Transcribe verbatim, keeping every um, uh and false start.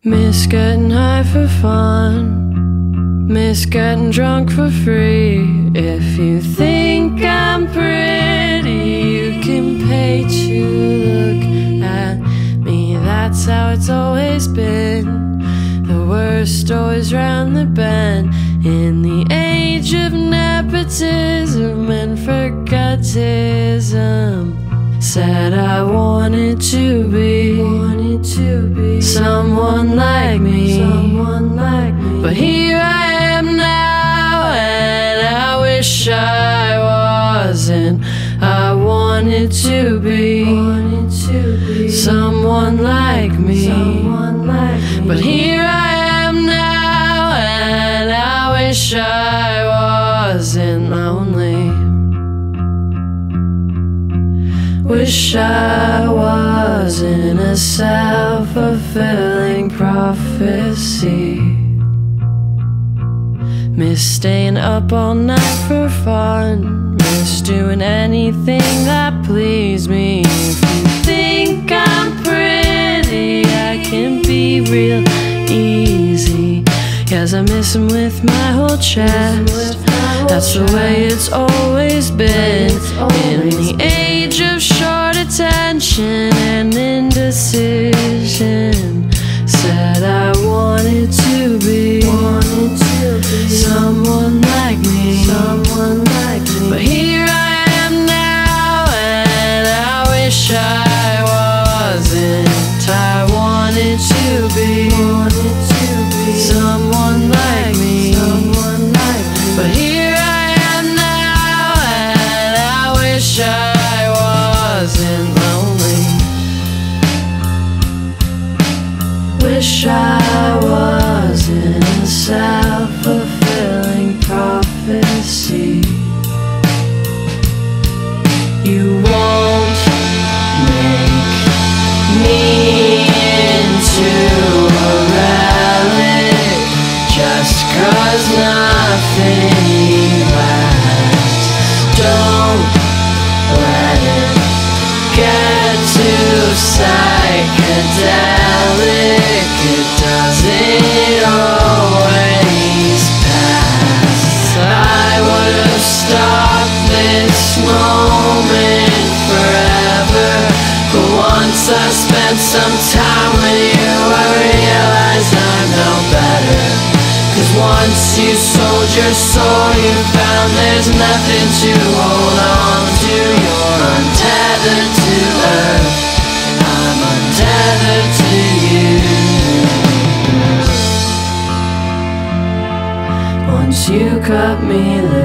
Miss getting high for fun, miss getting drunk for free. If you think I'm pretty, you can pay to look at me. That's how it's always been. The worst always round the bend. In the age of nepotism and forgotism, said I wanted to be, wanted to be someone like me, someone like me. But here I am now, and I wish I wasn't. I wanted to be, wanted to be someone like me, someone like me. But here I am now, and I wish I wasn't lonely. Wish I wasn't a self-fulfilling prophecy. Miss staying up all night for fun, miss doing anything that pleased me. If you think I'm pretty, I can be real easy. Yes, I miss him with my whole chest. That's the way it's always been. In the age of short attention and indecision, said I wanted to be, wanted to be someone like me, someone like me. But here I am now, and I wish I wasn't. I wanted to be, wanted to be someone like me, someone like me. But here I am now, and I wish I wasn't lonely. Wish I wasn't a self-fulfilling prophecy. You won't make me into a relic just 'cause nothing lasts. Don't let it get too psychedelic. It doesn't always pass. I would have stopped this moment forever, but once I spent some time with you, I realized I'm no better. 'Cause once you sold your soul, you found there's nothing to hold on to. You're untethered to earth, I'm untethered to you. Once you cut me loose,